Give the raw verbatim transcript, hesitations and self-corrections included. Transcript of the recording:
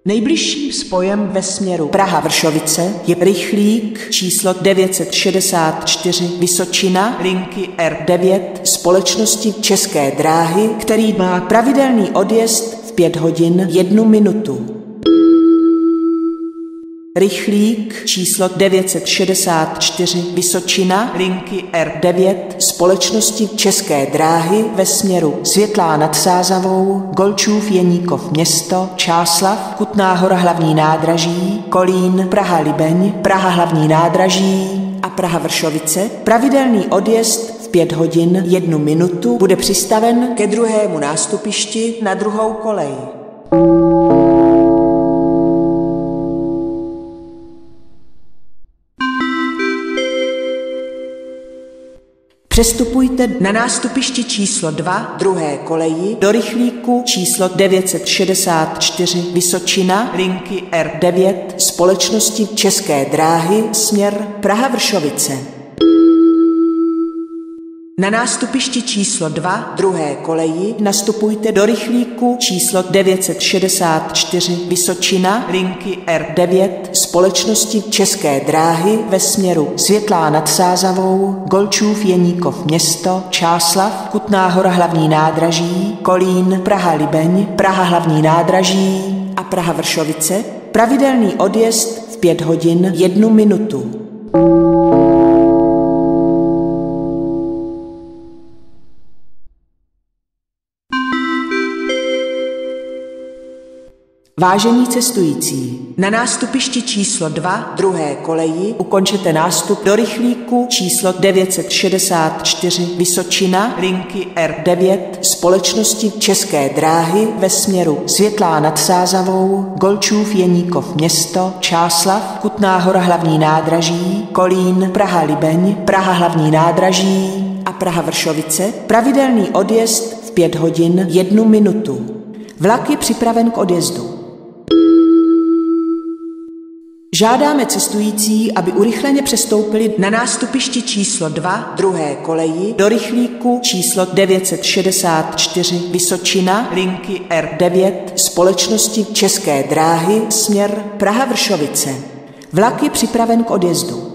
Nejbližším spojem ve směru Praha-Vršovice je rychlík číslo devět set šedesát čtyři Vysočina linky R devět společnosti České dráhy, který má pravidelný odjezd v pět hodin jednu minutu. Rychlík číslo devět set šedesát čtyři Vysočina linky R devět společnosti České dráhy ve směru Světlá nad Sázavou, Golčův Jeníkov Město, Čáslav, Kutná Hora hlavní nádraží, Kolín, Praha Libeň, Praha hlavní nádraží a Praha Vršovice, pravidelný odjezd v pět hodin jednu minutu bude přistaven ke druhému nástupišti na druhou kolej. Přestupujte na nástupišti číslo dva druhé koleji do rychlíku číslo devět set šedesát čtyři Vysočina linky R devět společnosti České dráhy směr Praha-Vršovice. Na nástupišti číslo dva druhé koleji nastupujte do rychlíku číslo devět set šedesát čtyři Vysočina linky R devět společnosti České dráhy ve směru Světlá nad Sázavou, Golčův Jeníkov Město, Čáslav, Kutná Hora hlavní nádraží, Kolín, Praha Libeň, Praha hlavní nádraží a Praha Vršovice, pravidelný odjezd v pět hodin jednu minutu. Vážení cestující, na nástupišti číslo dva druhé koleji ukončete nástup do rychlíku číslo devět set šedesát čtyři Vysočina linky R devět společnosti České dráhy ve směru Světlá nad Sázavou, Golčův Jeníkov Město, Čáslav, Kutná Hora hlavní nádraží, Kolín, Praha Libeň, Praha hlavní nádraží a Praha Vršovice, pravidelný odjezd v pět hodin jednu minutu. Vlak je připraven k odjezdu. Žádáme cestující, aby urychleně přestoupili na nástupišti číslo dva druhé koleji do rychlíku číslo devět set šedesát čtyři Vysočina linky R devět společnosti České dráhy směr Praha-Vršovice. Vlak je připraven k odjezdu.